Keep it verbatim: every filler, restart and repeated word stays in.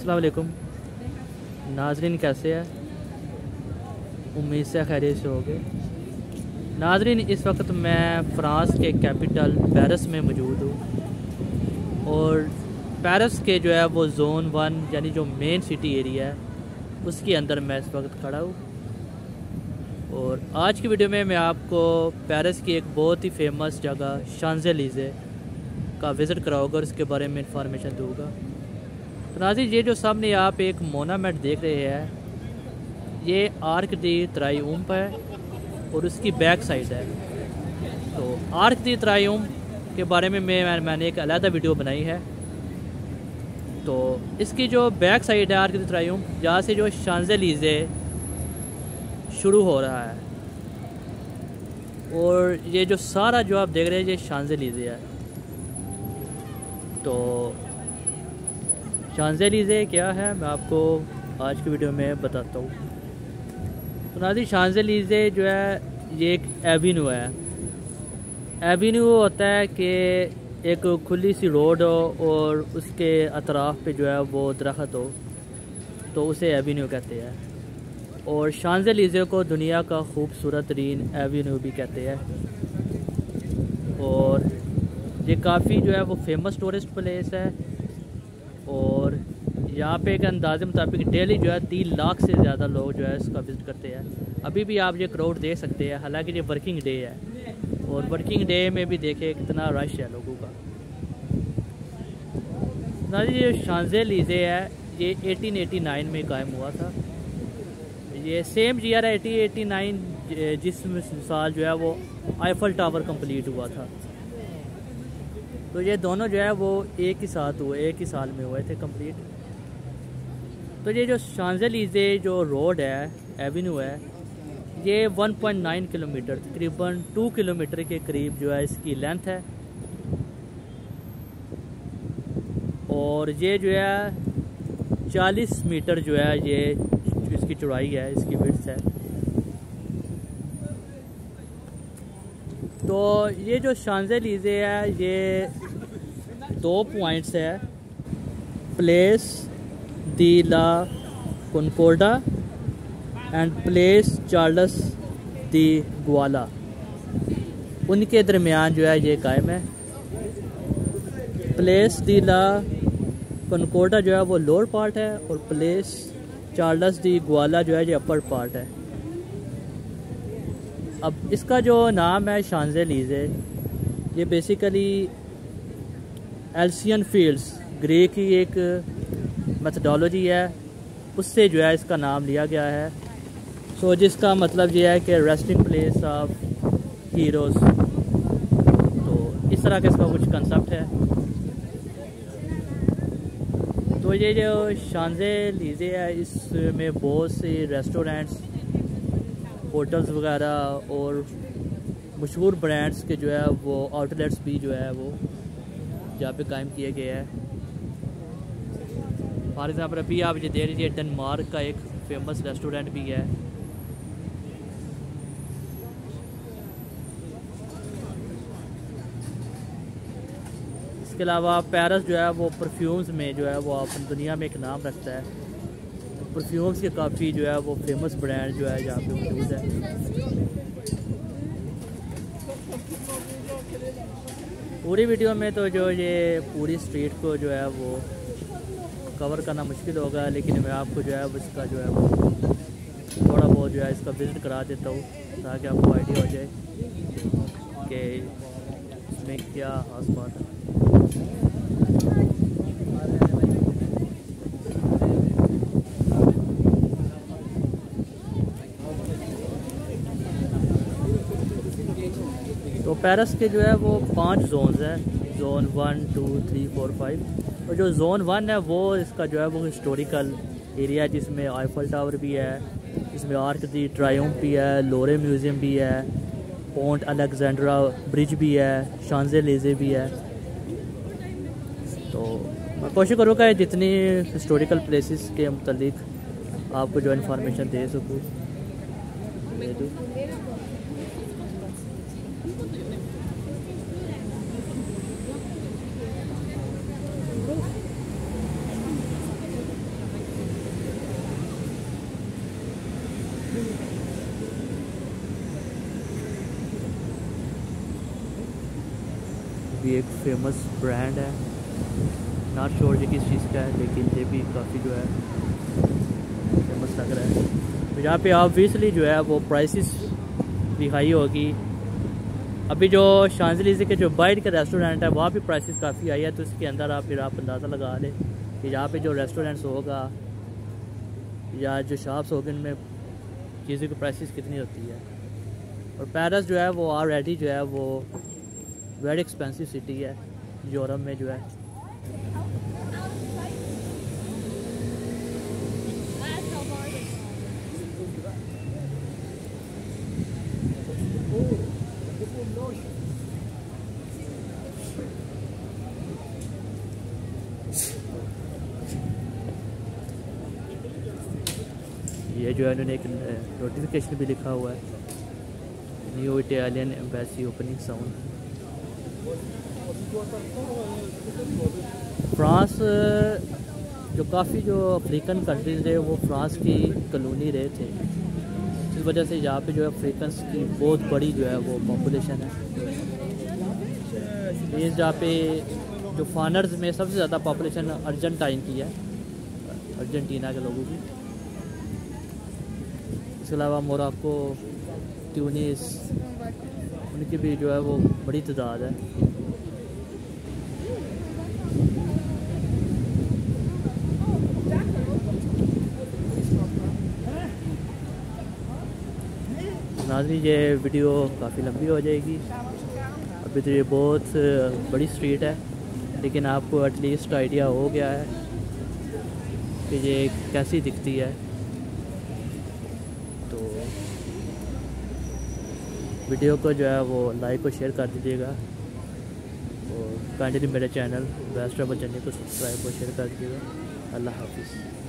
अस्सलाम वालेकुम नाजरीन, कैसे हैं? उम्मीद से खैरियत से होगे। नाजरीन, इस वक्त मैं फ़्रांस के कैपिटल पेरिस में मौजूद हूँ और पेरिस के जो है वो जोन वन यानी जो मेन सिटी एरिया है उसके अंदर मैं इस वक्त खड़ा हूँ। और आज की वीडियो में मैं आपको पेरिस की एक बहुत ही फेमस जगह शांज़ेलिज़े का विज़िट कराऊंगा और इसके बारे में इंफॉर्मेशन दूंगा। तो नाज़रीन, ये जो सामने आप एक मोनामेंट देख रहे हैं ये आर्क डी ट्रायोम्फ है और उसकी बैक साइड है। तो आर्क डी ट्रायोम्फ के बारे में मैं मैंने एक अलग वीडियो बनाई है। तो इसकी जो बैक साइड है आर्क डी ट्रायोम्फ, जहाँ से जो शांज़ेलिज़े शुरू हो रहा है और ये जो सारा जो आप देख रहे हैं ये शांज़ेलिज़े है। तो शांज़ेलिज़े क्या है मैं आपको आज की वीडियो में बताता हूँ। तो नाज़रीन, शांज़ेलिज़े जो है ये एक एवेन्यू है। एवेन्यू होता है कि एक खुली सी रोड हो और उसके अतराफ़ पे जो है वो दरख्त हो, तो उसे एवेन्यू कहते हैं। और शांज़ेलिज़े को दुनिया का खूबसूरत तरीन एवेन्यू भी कहते हैं। और ये काफ़ी जो है वो फेमस टूरिस्ट प्लेस है और यहाँ पे एक अंदाजे मुताबिक डेली जो है तीन लाख से ज़्यादा लोग जो है इसका विज़िट करते हैं। अभी भी आप ये क्राउड देख सकते हैं, हालांकि ये वर्किंग डे है और वर्किंग डे में भी देखिए कितना रश है लोगों का। ना जी, ये शांज़ेलिज़े है ये अठारह सौ नवासी में कायम हुआ था। ये सेम ईयर है अठारह सौ नवासी जिस साल जो है वो आईफल टावर कंप्लीट हुआ था। तो ये दोनों जो है वो एक ही साथ हुए, एक ही साल में हुए थे कंप्लीट। तो ये जो शांज़ेलिज़े जो रोड है, एवेन्यू है, ये एक पॉइंट नौ किलोमीटर तकरीबन दो किलोमीटर के करीब जो है इसकी लेंथ है। और ये जो है चालीस मीटर जो है ये इसकी चौड़ाई है, इसकी विड्थ है। तो ये जो शांज़ेलिज़े है ये दो पॉइंट्स है, Place de la Concorde and Place Charles de Gaulle, उनके दरमियान जो है ये कायम है। प्लेस दी ला कॉनकोर्डा जो है वो लोअर पार्ट है और प्लेस चार्ल्स दी गुआला जो है ये अपर पार्ट है। अब इसका जो नाम है शांज़ेलिज़े, ये बेसिकली एल्सियन फील्ड्स ग्रीक की एक मेथडोलॉजी है, उससे जो है इसका नाम लिया गया है। सो जिसका मतलब ये है कि रेस्टिंग प्लेस ऑफ हीरोज़। तो इस तरह का इसका कुछ कंसेप्ट है। तो ये जो शांज़ेलिज़े है इसमें बहुत से रेस्टोरेंट्स, होटल्स वगैरह और मशहूर ब्रांड्स के जो है वो आउटलेट्स भी जो है वो यहाँ पे कायम किए गए हैं। फॉर एग्ज़ाम्पल अभी आप ये देख लीजिए डेनमार्क का एक फेमस रेस्टोरेंट भी है। इसके अलावा पेरिस जो है वो परफ्यूम्स में जो है वो अपनी दुनिया में एक नाम रखता है। तो परफ्यूम्स के काफ़ी जो है वो फेमस ब्रांड जो है यहाँ पे मौजूद है। पूरी वीडियो में तो जो ये पूरी स्ट्रीट को जो है वो कवर करना मुश्किल होगा, लेकिन मैं आपको जो है इसका जो है वो थोड़ा बहुत जो है इसका विज़िट करा देता हूँ ताकि आपको आइडिया हो जाए कि इसमें क्या खास बात है। तो पेरिस के जो है वो पांच जोन्स हैं, zone one two three four five. और जो जोन वन है वो इसका जो है वो हिस्टोरिकल एरिया, जिसमें आईफल टावर भी है, इसमें आर्क दी ट्रायोम्फ भी है, लोरे म्यूज़ियम भी है, पोंट अलेक्जेंड्रा ब्रिज भी है, शांज़ेलिज़े भी है। तो मैं कोशिश करूँगा जितनी हिस्टोरिकल प्लेसेस के मुतालिक आपको जो इन्फॉर्मेशन दे सकूँ दे दूँ। ये एक फेमस ब्रांड है, नॉट श्योर ये किस चीज़ का है, लेकिन ये भी काफ़ी जो है फेमस लग रहा है। तो यहाँ पे ऑब्वियसली जो है वो प्राइसेस भी हाई होगी। अभी जो शांजलीज़े के जो बाहर के रेस्टोरेंट है वहाँ भी प्राइसेस काफ़ी हाई है, तो इसके अंदर आप फिर आप अंदाज़ा लगा लें कि यहाँ पे जो रेस्टोरेंट्स होगा या जो शॉप्स होंगे उनमें चीज़ों की प्राइसेस कितनी होती है। और पेरिस जो है वो ऑलरेडी जो है वो वेरी एक्सपेंसिव सिटी है यूरोप में जो है। ये जो है उन्होंने एक नोटिफिकेशन भी लिखा हुआ है, new Italian embassy opening sound. France जो काफ़ी जो अफ्रीकन कंट्रीज़ रहे वो फ्रांस की कॉलोनी रहे थे, इस वजह से यहाँ पे जो है अफ्रीकन्स की बहुत बड़ी जो है वो पॉपुलेशन है। ये जहाँ पे जो फॉरेनर्स में सबसे ज़्यादा पॉपुलेशन अर्जेंटाइन की है, अर्जेंटीना के लोगों की। इसके अलावा मोरक्को, ट्यूनिस, उनकी भी जो है वो बड़ी तादाद है। नाज़रीन ये वीडियो काफ़ी लंबी हो जाएगी, अभी तो ये बहुत बड़ी स्ट्रीट है, लेकिन आपको एटलीस्ट आइडिया हो गया है कि ये कैसी दिखती है। तो वीडियो को जो है वो लाइक और शेयर कर दीजिएगा, और काइंडली मेरे चैनल बेस्ट ट्रैवल जर्नी को सब्सक्राइब और शेयर कर दीजिएगा। अल्लाह हाफिज़।